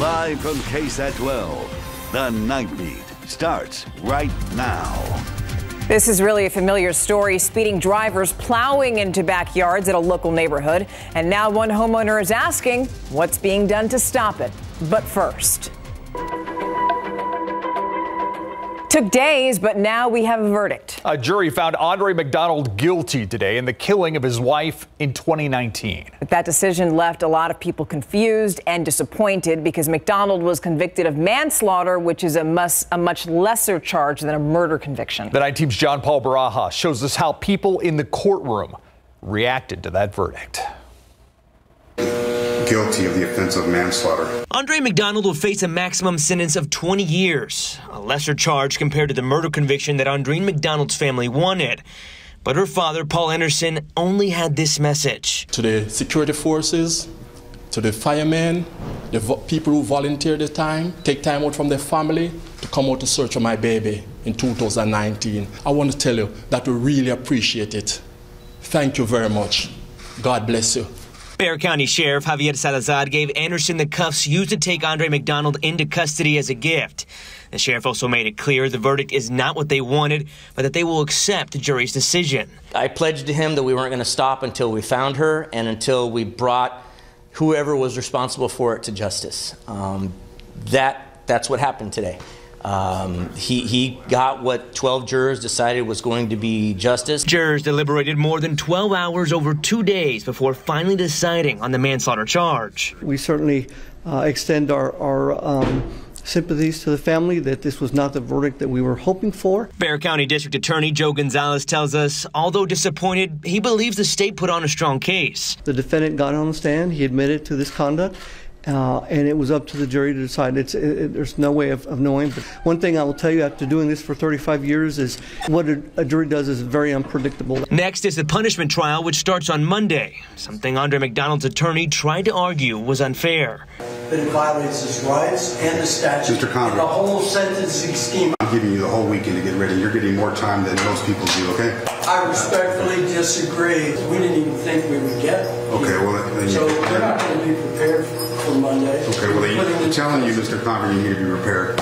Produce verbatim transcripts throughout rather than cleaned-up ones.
Live from K S A T twelve, the Nightbeat starts right now. This is really a familiar story. Speeding drivers plowing into backyards at a local neighborhood. And now one homeowner is asking what's being done to stop it. But first. Took days, but now we have a verdict. A jury found Andre McDonald guilty today in the killing of his wife in twenty nineteen. But that decision left a lot of people confused and disappointed because McDonald was convicted of manslaughter, which is a, mus a much lesser charge than a murder conviction. The Night Team's John Paul Baraja shows us how people in the courtroom reacted to that verdict. Guilty of the offense of manslaughter. Andre McDonald will face a maximum sentence of twenty years, a lesser charge compared to the murder conviction that Andreen McDonald's family wanted. But her father, Paul Anderson, only had this message. To the security forces, to the firemen, the people who volunteer the time, take time out from their family to come out to search for my baby in two thousand nineteen. I want to tell you that we really appreciate it. Thank you very much. God bless you. Bexar County Sheriff Javier Salazar gave Anderson the cuffs used to take Andre McDonald into custody as a gift. The sheriff also made it clear the verdict is not what they wanted, but that they will accept the jury's decision. I pledged to him that we weren't going to stop until we found her and until we brought whoever was responsible for it to justice. Um, that, that's what happened today. Um, he, he got what twelve jurors decided was going to be justice. Jurors deliberated more than twelve hours over two days before finally deciding on the manslaughter charge. We certainly uh, extend our, our um, sympathies to the family that this was not the verdict that we were hoping for. Bexar County District Attorney Joe Gonzalez tells us, although disappointed, he believes the state put on a strong case. The defendant got on the stand. He admitted to this conduct. Uh, and it was up to the jury to decide. It's, it, it, there's no way of, of knowing. But one thing I will tell you after doing this for thirty-five years is what a, a jury does is very unpredictable. Next is the punishment trial, which starts on Monday, something Andre McDonald's attorney tried to argue was unfair. That it violates his rights and the statute. Mister Conner, the whole sentencing scheme. I'm giving you the whole weekend to get ready. You're getting more time than most people do, okay? I respectfully disagree. We didn't even think we would get Okay, here. well, then So you, we're not going to be prepared for Monday. Okay, well, then, I'm telling you, Mister Conner, you need to be prepared.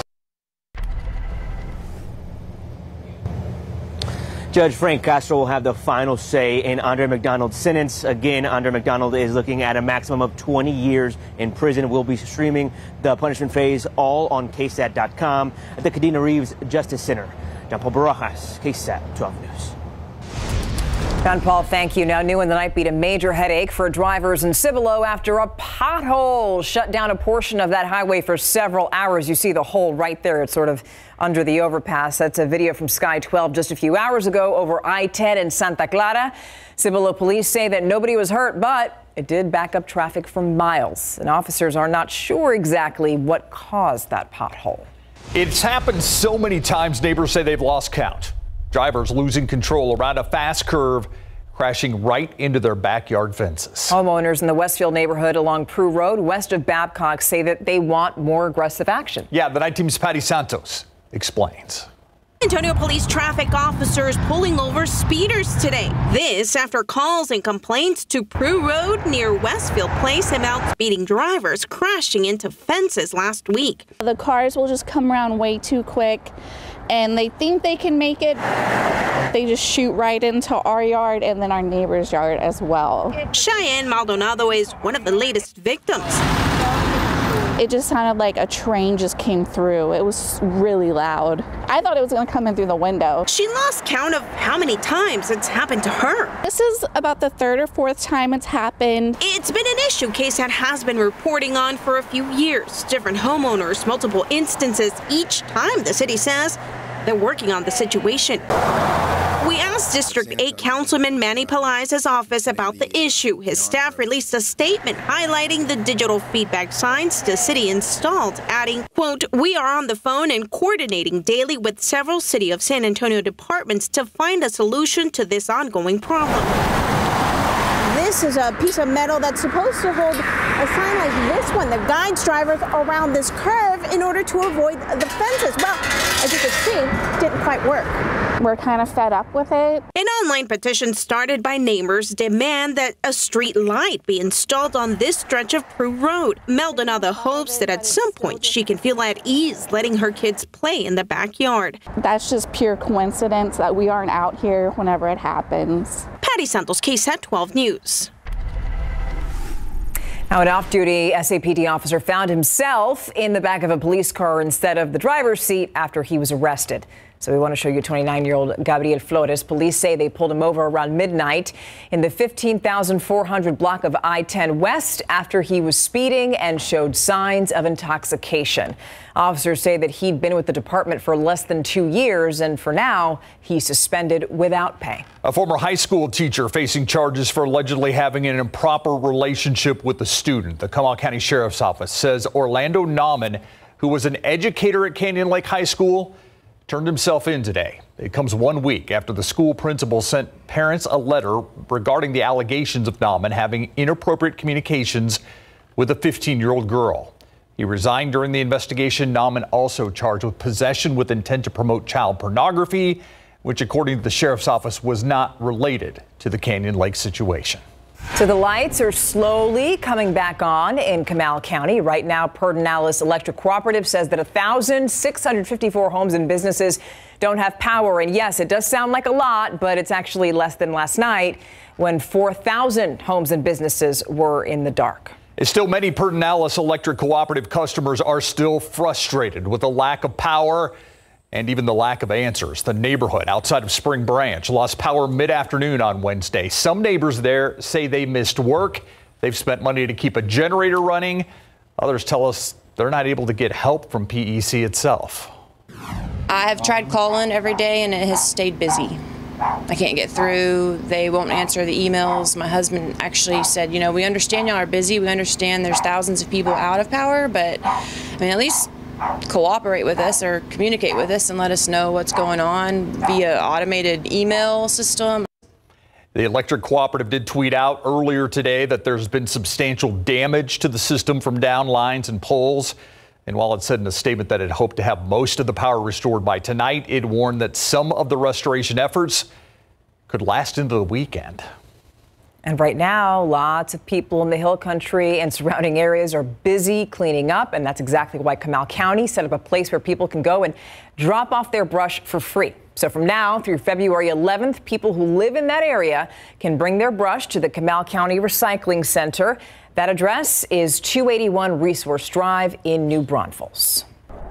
Judge Frank Castro will have the final say in Andre McDonald's sentence. Again, Andre McDonald is looking at a maximum of twenty years in prison. We'll be streaming the punishment phase all on K S A T dot com at the Kadena Reeves Justice Center. John Paul Barajas, K S A T twelve News. John Paul, thank you. Now new in the Nightbeat, a major headache for drivers in Cibolo after a pothole shut down a portion of that highway for several hours. You see the hole right there. It's sort of under the overpass. That's a video from Sky twelve just a few hours ago over I ten in Santa Clara. Cibolo police say that nobody was hurt, but it did back up traffic for miles. And officers are not sure exactly what caused that pothole. It's happened so many times, neighbors say they've lost count. Drivers losing control around a fast curve, crashing right into their backyard fences. Homeowners in the Westfield neighborhood along Prue Road, west of Babcock, say that they want more aggressive action. Yeah, the Night Team's Patty Santos explains. Antonio police traffic officers pulling over speeders today. This after calls and complaints to Prue Road near Westfield Place about speeding drivers crashing into fences last week. The cars will just come around way too quick, and they think they can make it. They just shoot right into our yard and then our neighbor's yard as well. Cheyenne Maldonado is one of the latest victims. It just sounded like a train just came through. It was really loud. I thought it was going to come in through the window. She lost count of how many times it's happened to her. This is about the third or fourth time it's happened. It's been an issue K S A T has been reporting on for a few years. Different homeowners, multiple instances. Each time, the city says they're working on the situation. We asked District eight Councilman Manny Pelaez's office about the issue. His staff released a statement highlighting the digital feedback signs the city installed, adding, quote, "We are on the phone and coordinating daily with several City of San Antonio departments to find a solution to this ongoing problem." This is a piece of metal that's supposed to hold a sign like this one that guides drivers around this curve in order to avoid the fences. Well, as you can see, didn't quite work. we're kind of fed up with it. An online petition started by neighbors demand that a street light be installed on this stretch of Prue Road. Maldonado hopes that at some point she can feel at ease letting her kids play in the backyard. That's just pure coincidence that we aren't out here whenever it happens. Patty Santos, K S A T twelve News. Now, an off-duty S A P D officer found himself in the back of a police car instead of the driver's seat after he was arrested. So we want to show you twenty-nine-year-old Gabriel Flores. Police say they pulled him over around midnight in the fifteen thousand four hundred block of I ten West after he was speeding and showed signs of intoxication. Officers say that he'd been with the department for less than two years, and for now, he's suspended without pay. A former high school teacher facing charges for allegedly having an improper relationship with a student. The Comal County Sheriff's Office says Orlando Nauman, who was an educator at Canyon Lake High School, turned himself in today. It comes one week after the school principal sent parents a letter regarding the allegations of Nauman having inappropriate communications with a fifteen-year-old girl. He resigned during the investigation. Nauman also charged with possession with intent to promote child pornography, which, according to the sheriff's office, was not related to the Canyon Lake situation. So the lights are slowly coming back on in Comal County. Right now, Pedernales Electric Cooperative says that one thousand six hundred fifty-four homes and businesses don't have power. And yes, it does sound like a lot, but it's actually less than last night when four thousand homes and businesses were in the dark. Still, many Pedernales Electric Cooperative customers are still frustrated with the lack of power and even the lack of answers. The neighborhood outside of Spring Branch lost power mid-afternoon on Wednesday. Some neighbors there say they missed work. They've spent money to keep a generator running. Others tell us they're not able to get help from P E C itself. I have tried calling every day and it has stayed busy. I can't get through. They won't answer the emails. My husband actually said, you know, we understand y'all are busy. We understand there's thousands of people out of power, but I mean, at least cooperate with us or communicate with us and let us know what's going on via automated email system. The electric cooperative did tweet out earlier today that there's been substantial damage to the system from down lines and poles. And while it said in a statement that it hoped to have most of the power restored by tonight, it warned that some of the restoration efforts could last into the weekend. And right now, lots of people in the Hill Country and surrounding areas are busy cleaning up. And that's exactly why Comal County set up a place where people can go and drop off their brush for free. So from now through February eleventh, people who live in that area can bring their brush to the Comal County Recycling Center. That address is two eighty-one Resource Drive in New Braunfels.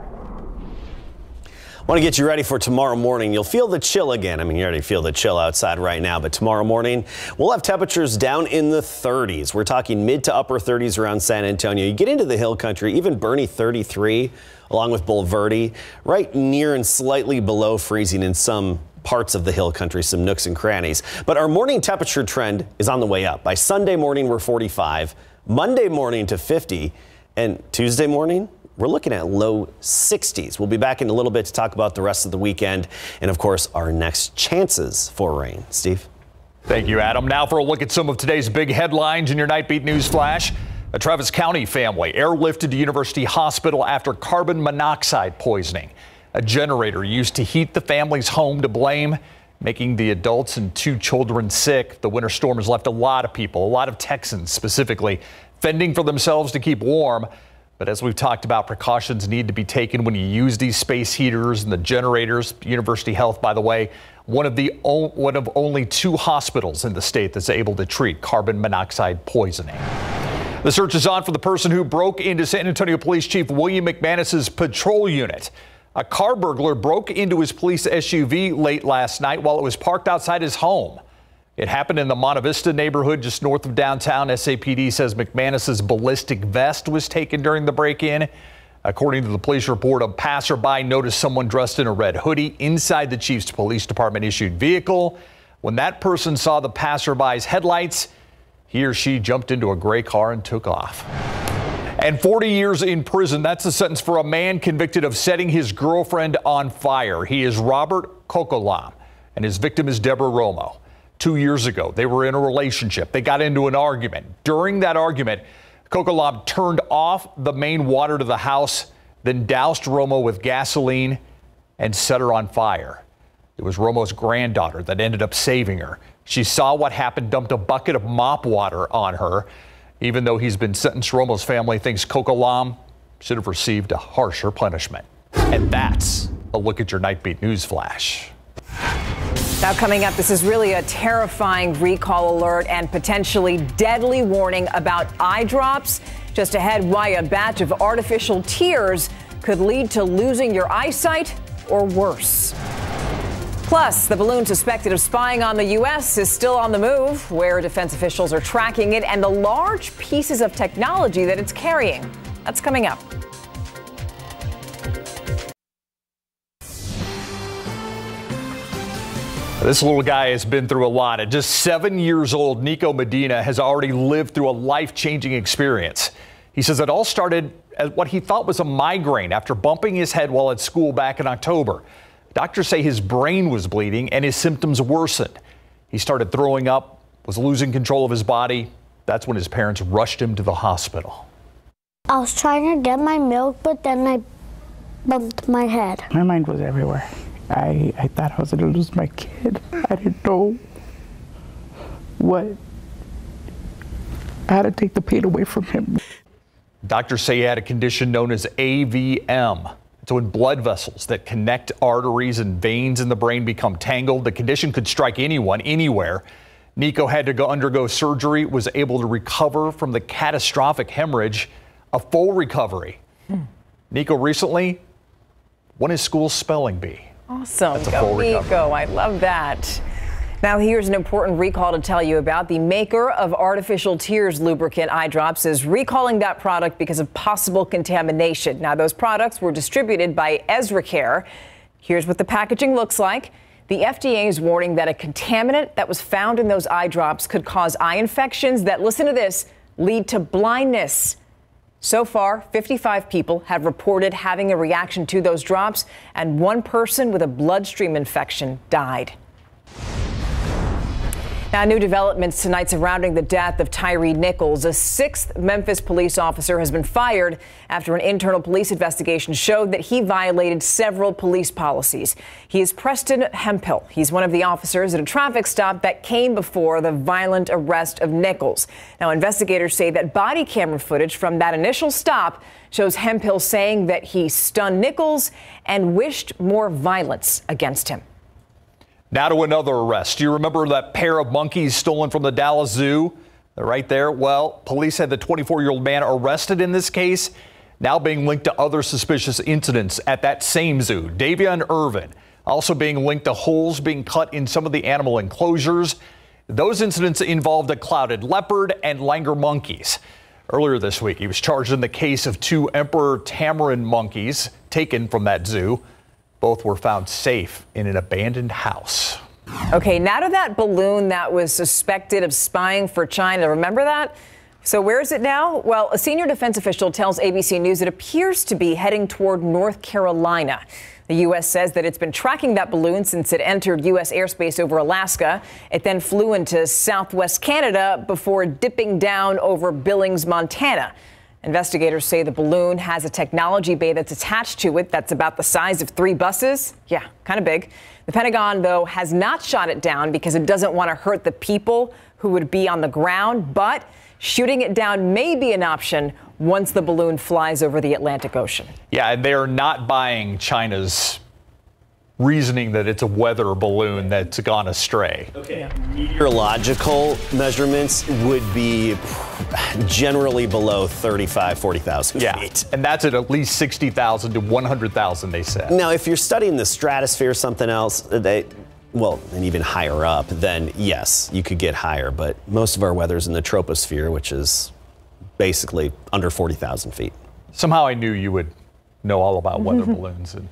Want to get you ready for tomorrow morning. You'll feel the chill again. I mean, you already feel the chill outside right now, but tomorrow morning we'll have temperatures down in the thirties. We're talking mid to upper thirties around San Antonio. You get into the Hill Country, even Bernie thirty-three, along with Bulverde, right near and slightly below freezing in some parts of the Hill Country, some nooks and crannies. But our morning temperature trend is on the way up. By Sunday morning, we're forty-five, Monday morning to fifty, and Tuesday morning, we're looking at low sixties. We'll be back in a little bit to talk about the rest of the weekend and, of course, our next chances for rain. Steve? Thank you, Adam. Now for a look at some of today's big headlines in your Nightbeat News Flash. A Travis County family airlifted to University Hospital after carbon monoxide poisoning. A generator used to heat the family's home to blame, making the adults and two children sick. The winter storm has left a lot of people, a lot of Texans specifically, fending for themselves to keep warm. But as we've talked about, precautions need to be taken when you use these space heaters and the generators. University Health, by the way, one of the one of only two hospitals in the state that's able to treat carbon monoxide poisoning. The search is on for the person who broke into San Antonio Police Chief William McManus's patrol unit. A car burglar broke into his police S U V late last night while it was parked outside his home. It happened in the Monte Vista neighborhood just north of downtown. S A P D says McManus's ballistic vest was taken during the break-in. According to the police report, a passerby noticed someone dressed in a red hoodie inside the chief's police department issued vehicle. When that person saw the passerby's headlights, he or she jumped into a gray car and took off. And forty years in prison, that's the sentence for a man convicted of setting his girlfriend on fire. He is Robert Kokolam, and his victim is Deborah Romo. Two years ago, they were in a relationship. They got into an argument. During that argument, Kokolam turned off the main water to the house, then doused Romo with gasoline and set her on fire. It was Romo's granddaughter that ended up saving her. She saw what happened, dumped a bucket of mop water on her. Even though he's been sentenced, Romo's family thinks Coco Lam should have received a harsher punishment. And that's a look at your Nightbeat News Flash. Now coming up, this is really a terrifying recall alert and potentially deadly warning about eye drops. Just ahead, why a batch of artificial tears could lead to losing your eyesight or worse. Plus, the balloon suspected of spying on the U S is still on the move, where defense officials are tracking it and the large pieces of technology that it's carrying. That's coming up. This little guy has been through a lot. At just seven years old, Nico Medina has already lived through a life-changing experience. He says it all started as what he thought was a migraine after bumping his head while at school back in October. Doctors say his brain was bleeding and his symptoms worsened. He started throwing up, was losing control of his body. That's when his parents rushed him to the hospital. I was trying to get my milk, but then I bumped my head. My mind was everywhere. I, I thought I was going to lose my kid. I didn't know what. I had to take the pain away from him. Doctors say he had a condition known as A V M. It's when blood vessels that connect arteries and veins in the brain become tangled. The condition could strike anyone, anywhere. Nico had to go undergo surgery, was able to recover from the catastrophic hemorrhage, a full recovery. Hmm. Nico recently won his school spelling bee. Awesome. That's a Go full recovery. Nico. I love that. Now here's an important recall to tell you about. The maker of artificial tears lubricant eye drops is recalling that product because of possible contamination. Now those products were distributed by EzraCare. Here's what the packaging looks like. The F D A is warning that a contaminant that was found in those eye drops could cause eye infections that, listen to this, lead to blindness. So far, fifty-five people have reported having a reaction to those drops, and one person with a bloodstream infection died. Now, new developments tonight surrounding the death of Tyree Nichols. A sixth Memphis police officer has been fired after an internal police investigation showed that he violated several police policies. He is Preston Hemphill. He's one of the officers at a traffic stop that came before the violent arrest of Nichols. Now, investigators say that body camera footage from that initial stop shows Hemphill saying that he stunned Nichols and wished more violence against him. Now to another arrest. Do you remember that pair of monkeys stolen from the Dallas Zoo? They're right there. Well, police had the twenty-four-year-old man arrested in this case, now being linked to other suspicious incidents at that same zoo. Davion Irvin also being linked to holes being cut in some of the animal enclosures. Those incidents involved a clouded leopard and langur monkeys. Earlier this week, he was charged in the case of two emperor tamarin monkeys taken from that zoo. Both were found safe in an abandoned house. Okay, now to that balloon that was suspected of spying for China. Remember that? So where is it now? Well, a senior defense official tells A B C News it appears to be heading toward North Carolina. The U S says that it's been tracking that balloon since it entered U S airspace over Alaska. It then flew into southwest Canada before dipping down over Billings, Montana. Investigators say the balloon has a technology bay that's attached to it that's about the size of three buses. Yeah, kind of big. The Pentagon, though, has not shot it down because it doesn't want to hurt the people who would be on the ground. But shooting it down may be an option once the balloon flies over the Atlantic Ocean. Yeah, and they're not buying China's reasoning that it's a weather balloon that's gone astray. Okay. Meteorological measurements would be generally below thirty-five, forty thousand yeah. feet. And that's at at least sixty thousand to one hundred thousand, they said. Now, if you're studying the stratosphere or something else, they, well, and even higher up, then yes, you could get higher. But most of our weather's in the troposphere, which is basically under forty thousand feet. Somehow I knew you would know all about weather balloons and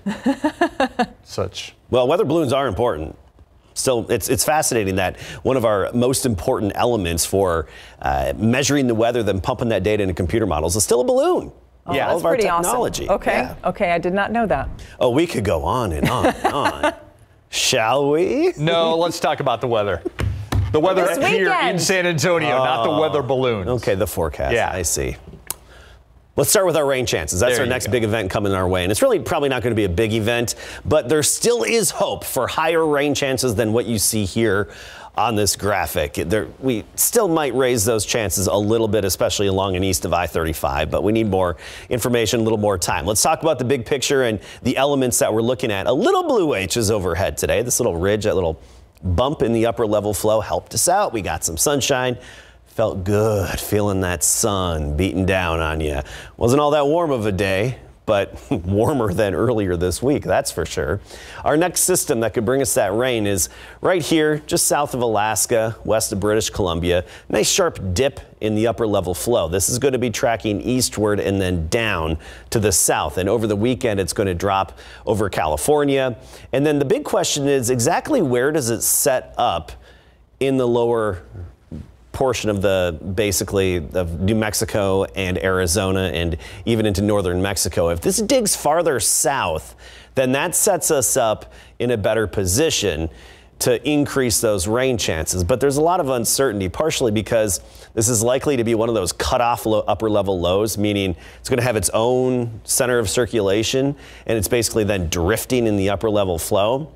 such. Well, weather balloons are important. Still, it's it's fascinating that one of our most important elements for uh, measuring the weather, then pumping that data into computer models, is still a balloon. Oh, yeah, that's all of our pretty technology. Awesome. Okay, yeah. okay, I did not know that. Oh, we could go on and on and on. Shall we? No, let's talk about the weather. The weather This here weekend. in San Antonio, oh, not the weather balloons. Okay, the forecast. Yeah. I see. Let's start with our rain chances. That's There our you next go. big event coming our way. And it's really probably not going to be a big event, but there still is hope for higher rain chances than what you see here on this graphic. There, we still might raise those chances a little bit, especially along and east of I thirty-five, but we need more information, a little more time. Let's talk about the big picture and the elements that we're looking at. A little blue H is overhead today. This little ridge, that little bump in the upper level flow helped us out. We got some sunshine. Felt good feeling that sun beating down on you. Wasn't all that warm of a day, but warmer than earlier this week, that's for sure. Our next system that could bring us that rain is right here, just south of Alaska, west of British Columbia. Nice sharp dip in the upper level flow. This is going to be tracking eastward and then down to the south. And over the weekend, it's going to drop over California. And then the big question is exactly where does it set up in the lower portion of the basically of New Mexico and Arizona and even into northern Mexico. If this digs farther south, then that sets us up in a better position to increase those rain chances. But there's a lot of uncertainty, partially because this is likely to be one of those cutoff low, upper level lows, meaning it's going to have its own center of circulation and it's basically then drifting in the upper level flow.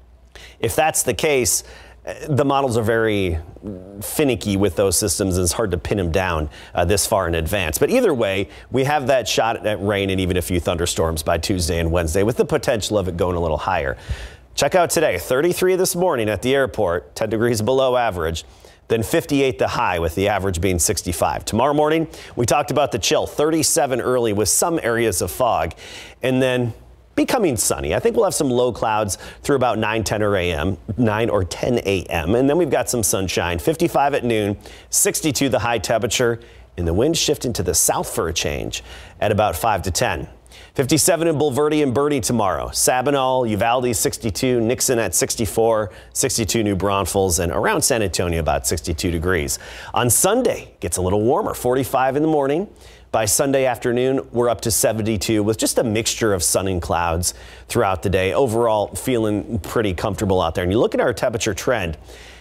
If that's the case, the models are very finicky with those systems, and it's hard to pin them down uh, this far in advance. But either way, we have that shot at rain and even a few thunderstorms by Tuesday and Wednesday, with the potential of it going a little higher. Check out today, thirty-three this morning at the airport, ten degrees below average. Then fifty-eight the high, with the average being sixty-five. Tomorrow morning, we talked about the chill, thirty-seven early with some areas of fog, and then becoming sunny. I think we'll have some low clouds through about nine, ten or a m, nine or ten a m And then we've got some sunshine, fifty-five at noon, sixty-two the high temperature, and the wind shifting to the south for a change at about five to ten. fifty-seven in Bulverde and Bernie tomorrow. Sabinal, Uvalde sixty-two, Nixon at sixty-four, sixty-two New Braunfels, and around San Antonio about sixty-two degrees. On Sunday, gets a little warmer, forty-five in the morning. By Sunday afternoon, we're up to seventy-two with just a mixture of sun and clouds throughout the day. Overall, feeling pretty comfortable out there. And you look at our temperature trend,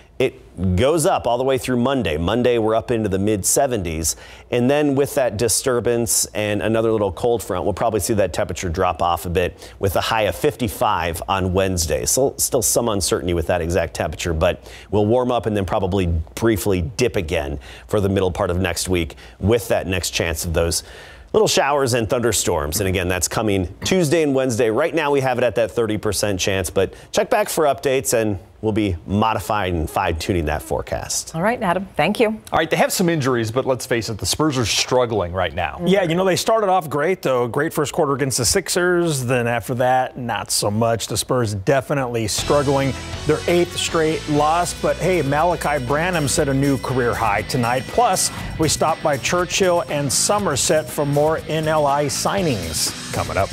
it goes up all the way through Monday. Monday, we're up into the mid seventies. And then with that disturbance and another little cold front, we'll probably see that temperature drop off a bit with a high of fifty-five on Wednesday. So still some uncertainty with that exact temperature, but we'll warm up and then probably briefly dip again for the middle part of next week with that next chance of those little showers and thunderstorms. And again, that's coming Tuesday and Wednesday. Right now we have it at that thirty percent chance, but check back for updates and we'll be modifying and fine-tuning that forecast. All right, Adam, thank you. All right, they have some injuries, but let's face it, the Spurs are struggling right now. Yeah, you know, they started off great, though. Great first quarter against the Sixers. Then after that, not so much. The Spurs definitely struggling. Their eighth straight loss. But, hey, Malachi Branham set a new career high tonight. Plus, we stopped by Churchill and Somerset for more N L I signings coming up.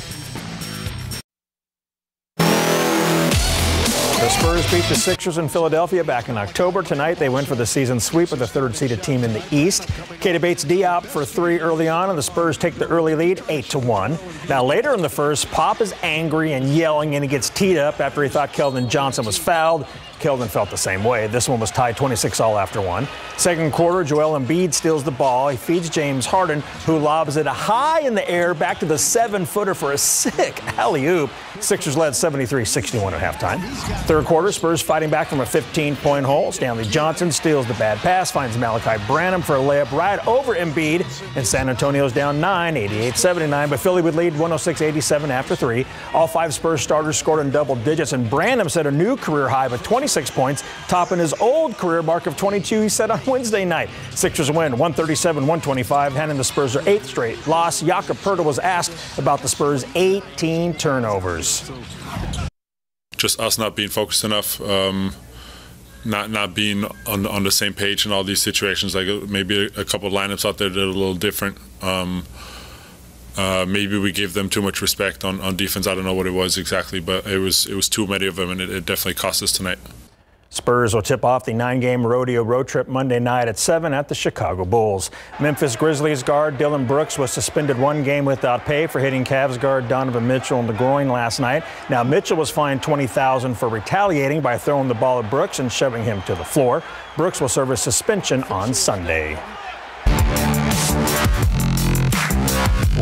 The Spurs beat the Sixers in Philadelphia back in October. Tonight, they went for the season sweep of the third-seeded team in the East. Keita Bates Diop for three early on, and the Spurs take the early lead, eight to one. Now, later in the first, Pop is angry and yelling, and he gets teed up after he thought Keldon Johnson was fouled. Keldon felt the same way. This one was tied twenty-six all after one. Second quarter, Joel Embiid steals the ball. He feeds James Harden, who lobs it high in the air back to the seven-footer for a sick alley-oop. Sixers led seventy-three sixty-one at halftime. Third quarter, Spurs fighting back from a fifteen-point hole. Stanley Johnson steals the bad pass, finds Malachi Branham for a layup right over Embiid, and San Antonio's down nine, eighty-eight seventy-nine, but Philly would lead one oh six eighty-seven after three. All five Spurs starters scored in double digits, and Branham set a new career high with twenty-six points, topping his old career mark of twenty-two he set on Wednesday night. Sixers win one thirty-seven one twenty-five, handing the Spurs their eighth straight loss. Jakob Poeltl was asked about the Spurs' eighteen turnovers. Just us not being focused enough, um, not not being on on the same page in all these situations. Like maybe a, a couple of lineups out there that are a little different. Um, uh, maybe we gave them too much respect on, on defense. I don't know what it was exactly, but it was it was too many of them, and it, it definitely cost us tonight. Spurs will tip off the nine-game rodeo road trip Monday night at seven at the Chicago Bulls. Memphis Grizzlies guard Dylan Brooks was suspended one game without pay for hitting Cavs guard Donovan Mitchell in the groin last night. Now, Mitchell was fined twenty thousand dollars for retaliating by throwing the ball at Brooks and shoving him to the floor. Brooks will serve a suspension on Sunday.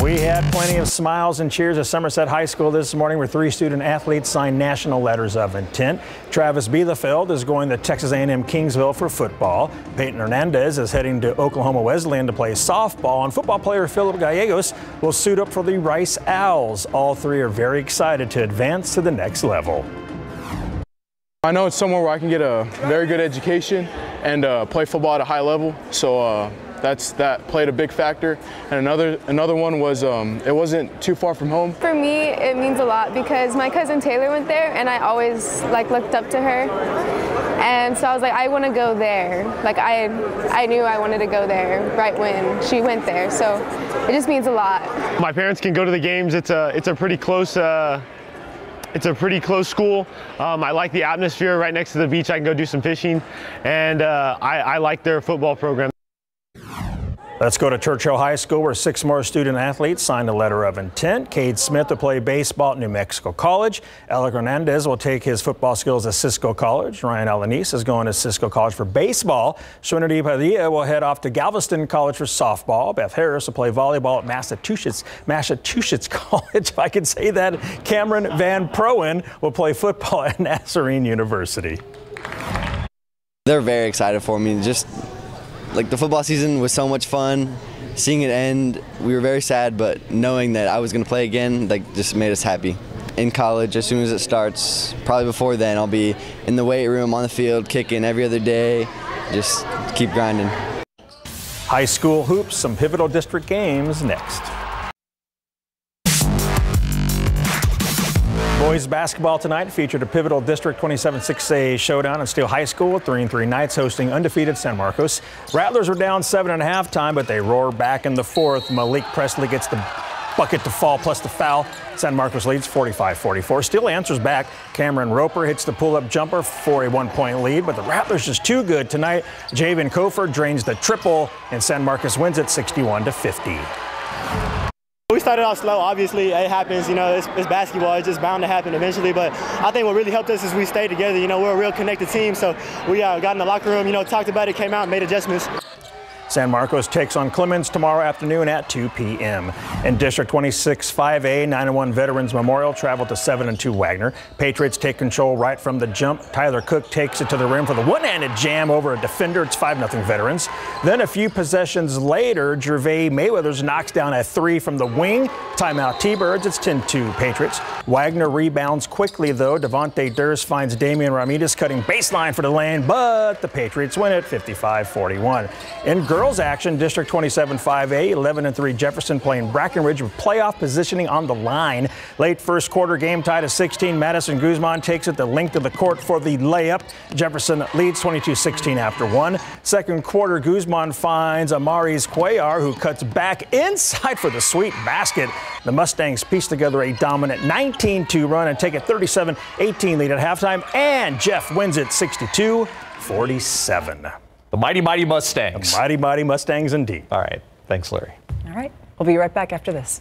We had plenty of smiles and cheers at Somerset High School this morning, where three student athletes signed national letters of intent. Travis Bielefeld is going to Texas A and M Kingsville for football. Peyton Hernandez is heading to Oklahoma Wesleyan to play softball. And football player Philip Gallegos will suit up for the Rice Owls. All three are very excited to advance to the next level. I know it's somewhere where I can get a very good education and uh, play football at a high level. So uh, that's that played a big factor. And another another one was um, it wasn't too far from home. For me, it means a lot because my cousin Taylor went there, and I always like looked up to her. And so I was like, I want to go there. Like I, I knew I wanted to go there right when she went there. So it just means a lot. My parents can go to the games. It's a it's a pretty close. Uh, It's a pretty close school. Um, I like the atmosphere right next to the beach. I can go do some fishing, and uh, I, I like their football program. Let's go to Churchill High School, where six more student athletes signed a letter of intent. Cade Smith will play baseball at New Mexico College. Alec Hernandez will take his football skills at Cisco College. Ryan Alanis is going to Cisco College for baseball. Trinity Padilla will head off to Galveston College for softball. Beth Harris will play volleyball at Massachusetts, Massachusetts College, if I can say that. Cameron Van Proen will play football at Nazarene University. They're very excited for me. Just like the football season was so much fun. Seeing it end, we were very sad, but knowing that I was going to play again, like, just made us happy. In college, as soon as it starts, probably before then, I'll be in the weight room, on the field, kicking every other day. Just keep grinding. High school hoops, some pivotal district games next. Boys basketball tonight featured a pivotal District twenty-seven six A showdown at Steele High School. Three and three Knights hosting undefeated San Marcos. Rattlers were down seven and a half time, but they roar back in the fourth. Malik Presley gets the bucket to fall plus the foul. San Marcos leads forty-five forty-four. Steele answers back. Cameron Roper hits the pull-up jumper for a one-point lead, but the Rattlers just too good tonight. Javen Kofor drains the triple, and San Marcos wins it sixty-one to fifty. We started off slow. Obviously, it happens. You know, it's, it's basketball. It's just bound to happen eventually. But I think what really helped us is we stayed together. You know, we're a real connected team. So we uh, got in the locker room, you know, talked about it, came out, and made adjustments. San Marcos takes on Clemens tomorrow afternoon at two p m In District twenty-six five A, nine and one Veterans Memorial traveled to seven and two Wagner. Patriots take control right from the jump. Tyler Cook takes it to the rim for the one-handed jam over a defender. It's five nothing Veterans. Then a few possessions later, Gervais Mayweathers knocks down a three from the wing. Timeout T-Birds. It's ten two Patriots. Wagner rebounds quickly, though. Devontae Durst finds Damian Ramirez cutting baseline for the lane, but the Patriots win it fifty-five forty-one. In girls action, District twenty-seven five A, eleven and three Jefferson playing Brackenridge with playoff positioning on the line. Late first quarter, game tied at sixteen. Madison Guzman takes it the length of the court for the layup. Jefferson leads twenty-two sixteen after one. Second quarter, Guzman finds Amaris Cuellar, who cuts back inside for the sweet basket. The Mustangs piece together a dominant nineteen two run and take a thirty-seven eighteen lead at halftime, and Jeff wins it sixty-two forty-seven. The mighty, mighty Mustangs. The mighty, mighty Mustangs indeed. All right. Thanks, Larry. All right. We'll be right back after this.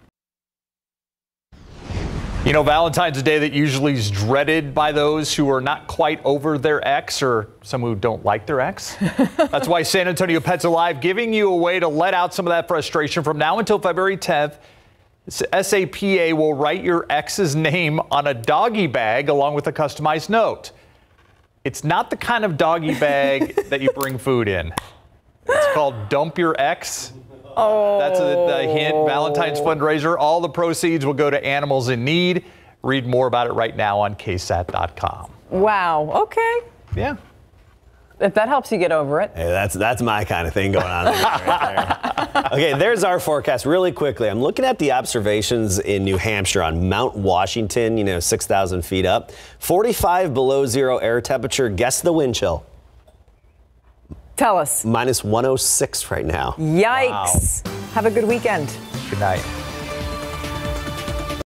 You know, Valentine's Day that usually is dreaded by those who are not quite over their ex, or some who don't like their ex. That's why San Antonio Pets Alive giving you a way to let out some of that frustration. From now until February tenth, S A P A will write your ex's name on a doggy bag along with a customized note. It's not the kind of doggy bag that you bring food in. It's called Dump Your Ex. Oh. That's the, the hint. Valentine's fundraiser. All the proceeds will go to animals in need. Read more about it right now on K S A T dot com. Wow. Okay. Yeah. If that helps you get over it. Hey, that's that's my kind of thing going on right there. Okay, there's our forecast really quickly. I'm looking at the observations in New Hampshire on Mount Washington, you know, six thousand feet up. forty-five below zero air temperature. Guess the wind chill. Tell us. Minus one oh six right now. Yikes. Wow. Have a good weekend. Good night.